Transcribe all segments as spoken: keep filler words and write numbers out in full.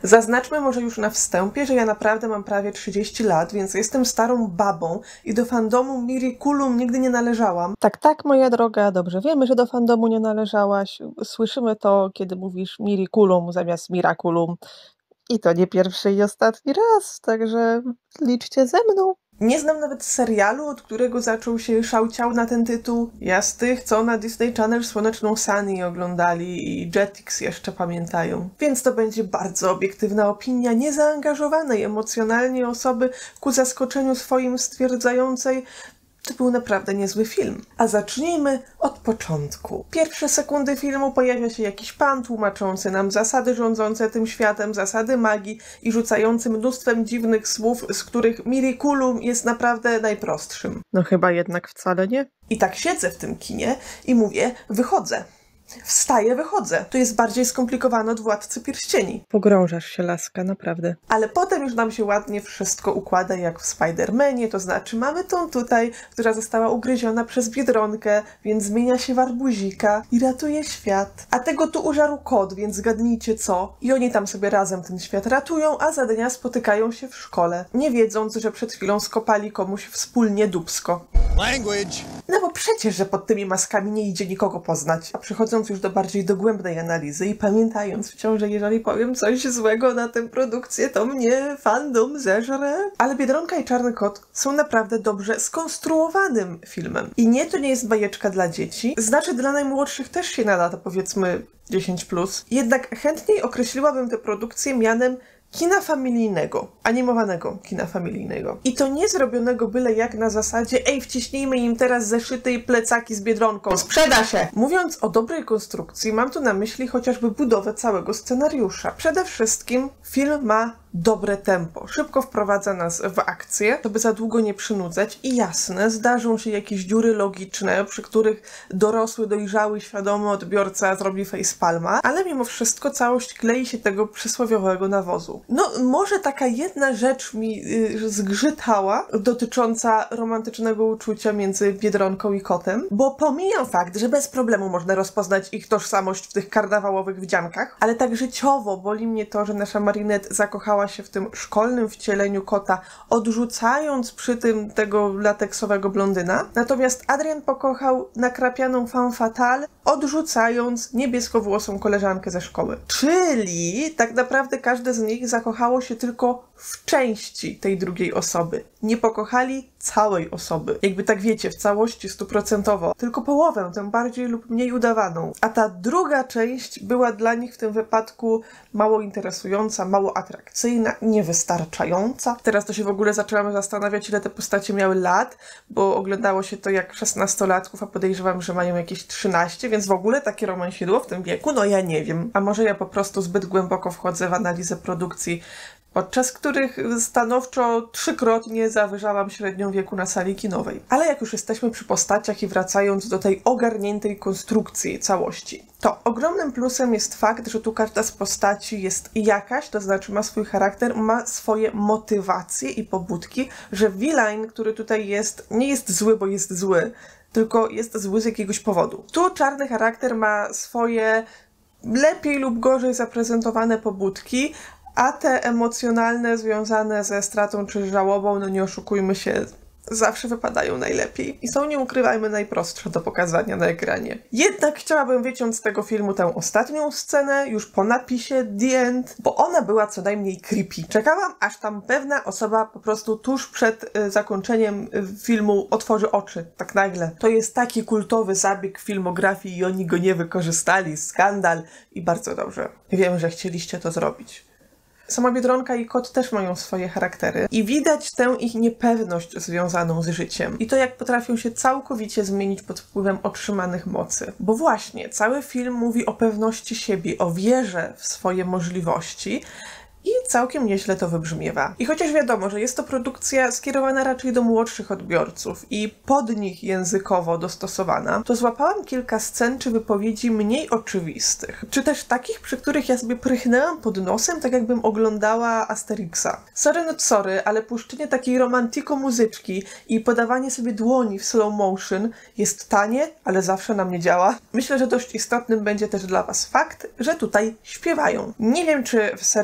Zaznaczmy może już na wstępie, że ja naprawdę mam prawie trzydzieści lat, więc jestem starą babą i do fandomu Miraculum nigdy nie należałam. Tak, tak, moja droga, dobrze wiemy, że do fandomu nie należałaś. Słyszymy to, kiedy mówisz Miraculum zamiast Miraculum. I to nie pierwszy i ostatni raz, także liczcie ze mną. Nie znam nawet serialu, od którego zaczął się szałciał na ten tytuł. Ja z tych, co na Disney Channel Słoneczną Sunny oglądali i Jetix jeszcze pamiętają. Więc to będzie bardzo obiektywna opinia niezaangażowanej emocjonalnie osoby ku zaskoczeniu swoim stwierdzającej: to był naprawdę niezły film. A zacznijmy od początku. Pierwsze sekundy filmu pojawia się jakiś pan tłumaczący nam zasady rządzące tym światem, zasady magii i rzucający mnóstwem dziwnych słów, z których Miraculum jest naprawdę najprostszym. No chyba jednak wcale nie. I tak siedzę w tym kinie i mówię, wychodzę. Wstaję, wychodzę. To jest bardziej skomplikowane od Władcy Pierścieni. Pogrążasz się, laska, naprawdę. Ale potem już nam się ładnie wszystko układa jak w Spider-Manie, to znaczy mamy tą tutaj, która została ugryziona przez Biedronkę, więc zmienia się w arbuzika i ratuje świat. A tego tu użarł kot, więc zgadnijcie co. I oni tam sobie razem ten świat ratują, a za dnia spotykają się w szkole, nie wiedząc, że przed chwilą skopali komuś wspólnie dupsko. Language. No bo przecież, że pod tymi maskami nie idzie nikogo poznać. A przechodząc już do bardziej dogłębnej analizy i pamiętając wciąż, że jeżeli powiem coś złego na tę produkcję, to mnie fandom zeżre. Ale Biedronka i Czarny Kot są naprawdę dobrze skonstruowanym filmem. I nie, to nie jest bajeczka dla dzieci. Znaczy dla najmłodszych też się nada, to powiedzmy dziesięć plus. Jednak chętniej określiłabym tę produkcję mianem kina familijnego, animowanego kina familijnego. I to nie zrobionego byle jak na zasadzie ej, wciśnijmy im teraz zeszyty i plecaki z Biedronką, sprzeda się! Mówiąc o dobrej konstrukcji, mam tu na myśli chociażby budowę całego scenariusza. Przede wszystkim film ma dobre tempo. Szybko wprowadza nas w akcję, żeby za długo nie przynudzać i jasne, zdarzą się jakieś dziury logiczne, przy których dorosły, dojrzały, świadomy odbiorca zrobi facepalma, ale mimo wszystko całość klei się tego przysłowiowego nawozu. No, może taka jedna rzecz mi yy, zgrzytała, dotycząca romantycznego uczucia między Biedronką i kotem, bo pomijam fakt, że bez problemu można rozpoznać ich tożsamość w tych karnawałowych wdziankach, ale tak życiowo boli mnie to, że nasza Marinette zakochała się w tym szkolnym wcieleniu kota, odrzucając przy tym tego lateksowego blondyna. Natomiast Adrian pokochał nakrapianą femme fatale, odrzucając niebieskowłosą koleżankę ze szkoły. Czyli tak naprawdę każde z nich zakochało się tylko w części tej drugiej osoby. Nie pokochali całej osoby. Jakby tak wiecie, w całości stuprocentowo. Tylko połowę, tę bardziej lub mniej udawaną. A ta druga część była dla nich w tym wypadku mało interesująca, mało atrakcyjna, niewystarczająca. Teraz to się w ogóle zaczęłam zastanawiać, ile te postacie miały lat, bo oglądało się to jak szesnastolatków, a podejrzewam, że mają jakieś trzynaście, więc w ogóle takie romansidło w tym wieku, no ja nie wiem. A może ja po prostu zbyt głęboko wchodzę w analizę produkcji, podczas których stanowczo trzykrotnie zawyżałam średnią wieku na sali kinowej. Ale jak już jesteśmy przy postaciach i wracając do tej ogarniętej konstrukcji całości, to ogromnym plusem jest fakt, że tu każda z postaci jest jakaś, to znaczy ma swój charakter, ma swoje motywacje i pobudki, że villain, który tutaj jest, nie jest zły, bo jest zły, tylko jest zły z jakiegoś powodu. Tu czarny charakter ma swoje lepiej lub gorzej zaprezentowane pobudki, a te emocjonalne związane ze stratą czy żałobą, no nie oszukujmy się, zawsze wypadają najlepiej i są, nie ukrywajmy, najprostsze do pokazania na ekranie. Jednak chciałabym wyciąć z tego filmu tę ostatnią scenę, już po napisie The End, bo ona była co najmniej creepy. Czekałam, aż tam pewna osoba po prostu tuż przed y, zakończeniem y, filmu otworzy oczy, tak nagle. To jest taki kultowy zabieg filmografii i oni go nie wykorzystali. Skandal i bardzo dobrze. Wiem, że chcieliście to zrobić. Sama Biedronka i kot też mają swoje charaktery i widać tę ich niepewność związaną z życiem i to, jak potrafią się całkowicie zmienić pod wpływem otrzymanych mocy. Bo właśnie, cały film mówi o pewności siebie, o wierze w swoje możliwości i całkiem nieźle to wybrzmiewa. I chociaż wiadomo, że jest to produkcja skierowana raczej do młodszych odbiorców i pod nich językowo dostosowana, to złapałam kilka scen czy wypowiedzi mniej oczywistych. Czy też takich, przy których ja sobie prychnęłam pod nosem, tak jakbym oglądała Asterixa. Sorry not sorry, ale puszczenie takiej romantiko muzyczki i podawanie sobie dłoni w slow motion jest tanie, ale zawsze na mnie działa. Myślę, że dość istotnym będzie też dla was fakt, że tutaj śpiewają. Nie wiem, czy w serialu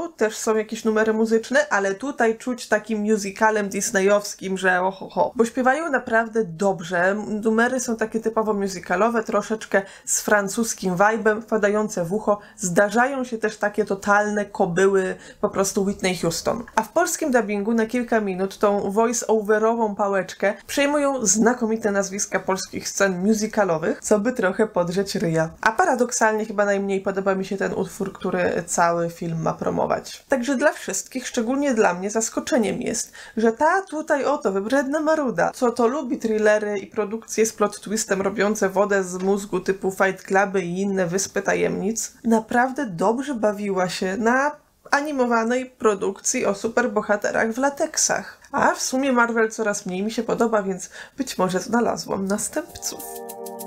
też są jakieś numery muzyczne, ale tutaj czuć takim musicalem disneyowskim, że oho, ho. Bo śpiewają naprawdę dobrze. Numery są takie typowo musicalowe, troszeczkę z francuskim vibe'em, wpadające w ucho. Zdarzają się też takie totalne kobyły, po prostu Whitney Houston. A w polskim dubbingu na kilka minut tą voice-overową pałeczkę przejmują znakomite nazwiska polskich scen musicalowych, co by trochę podrzeć ryja. A paradoksalnie chyba najmniej podoba mi się ten utwór, który cały film ma promować. Także dla wszystkich, szczególnie dla mnie, zaskoczeniem jest, że ta tutaj oto wybredna maruda, co to lubi thrillery i produkcje z plot twistem robiące wodę z mózgu typu Fight Cluby i inne Wyspy Tajemnic, naprawdę dobrze bawiła się na animowanej produkcji o superbohaterach w lateksach. A w sumie Marvel coraz mniej mi się podoba, więc być może znalazłam następców.